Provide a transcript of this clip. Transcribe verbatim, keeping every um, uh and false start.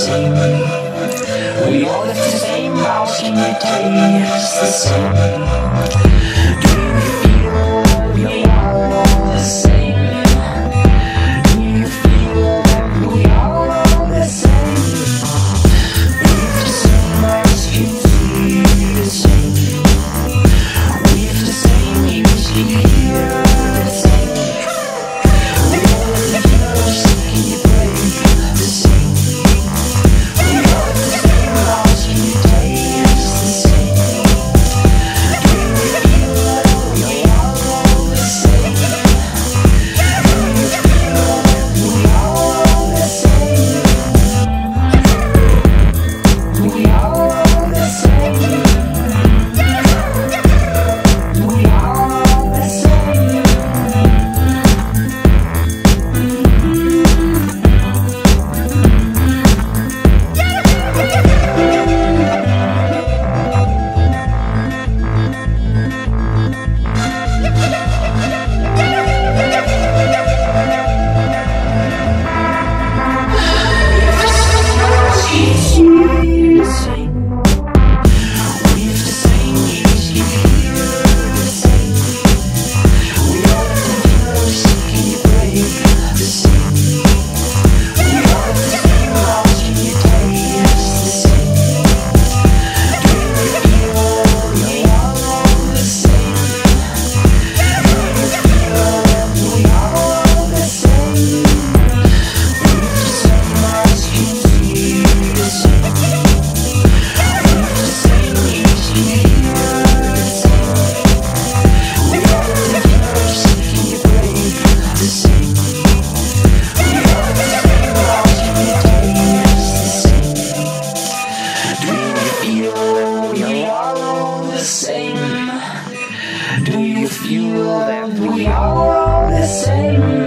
same. We all live the same house, can you taste the same? Do you feel we are all the same? Do you feel we are all the same? We've the same eyes, can see the same. We've the same ears, can hear the same. We all live the universe, can you break the same? We all live the same house, can you taste the same? Do you feel we are all the same? Do you feel we are all the same? We are all the same. We are all the same. Do you feel that we are all the same?